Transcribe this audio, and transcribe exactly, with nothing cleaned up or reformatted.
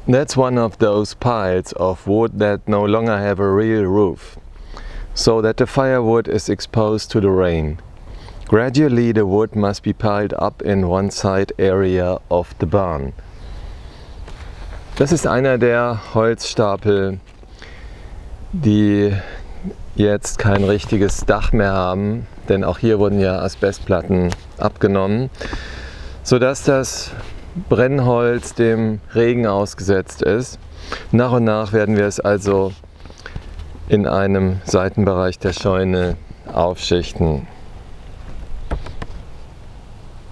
That's one of those piles of wood that no longer have a real roof, so that the firewood is exposed to the rain. Gradually the wood must be piled up in one side area of the barn. Das ist einer der Holzstapel, die jetzt kein richtiges Dach mehr haben, denn auch hier wurden ja Asbestplatten abgenommen, sodass das Brennholz dem Regen ausgesetzt ist. Nach und nach werden wir es also in einem Seitenbereich der Scheune aufschichten.